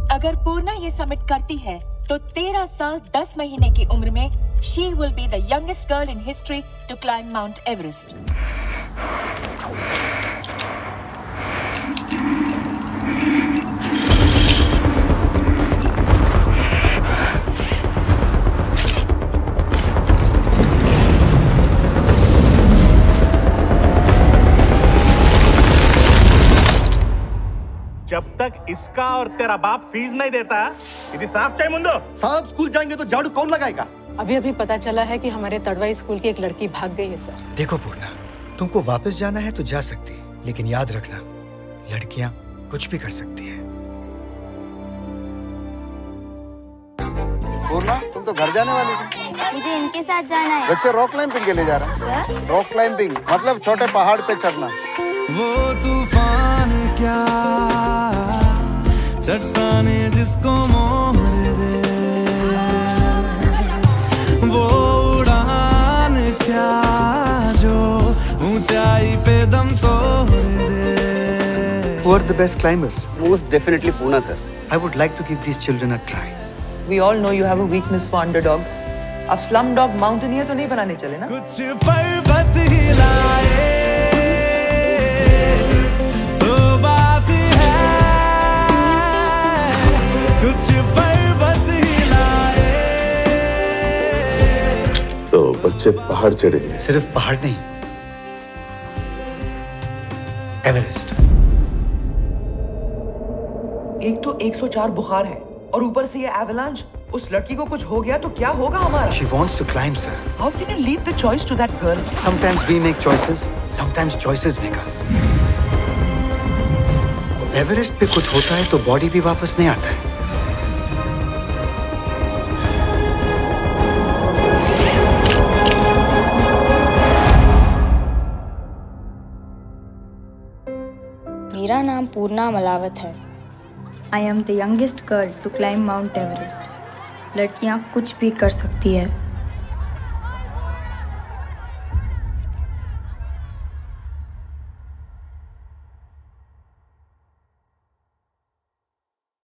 अगर पूर्णा ये समिट करती है तो 13 साल 10 महीने की उम्र में she will be the youngest girl in history to climb Mount Everest. जब तक इसका और तेरा बाप फीस नहीं देता, इधर साफ चाहिए मुंडो। साहब स्कूल जाएंगे तो झाड़ू कौन लगाएगा? अभी पता चला है कि हमारे तड़वाई स्कूल की एक लड़की भाग गई है सर। देखो पूर्णा, तुमको वापस जाना है तो जा सकती है, लेकिन याद रखना लड़कियां कुछ भी कर सकती हैं। पूर्णा, तुम तो घर जाने वाली थी। मुझे इनके साथ जाना है। बच्चे रॉक क्लाइंबिंग के लिए जा रहे हैं। रॉक क्लाइंबिंग मतलब छोटे पहाड़ पे चढ़ना। वो तूफान क्या चट्टाने जिसको मोह दे, वो उड़ान क्या जो ऊंचाई पे दम तोड़ दे। Who are the best climbers? Most definitely Pune, sir. I would like to give these children a try. We all know you have a weakness for underdogs. अब slumdog mountaineer तो नहीं बनाने चले ना? कुछ पर्वत हिलाए तो बात है, कुछ पर्वत हिलाए। तो बच्चे पहाड़ चढ़ेंगे? सिर्फ पहाड़ नहीं, एवरेस्ट। एक तो 104 बुखार है और ऊपर से ये एवलांच। उस लड़की को कुछ हो गया तो क्या होगा हमारा? She wants to climb, sir. How can you leave the choice to that girl? Sometimes we make choices, sometimes choices make us. Everest पे कुछ होता है तो बॉडी भी वापस नहीं आता है। मेरा नाम पूर्णा मलावत है। I am the youngest girl to climb Mount Everest. लड़कियां कुछ भी कर सकती है।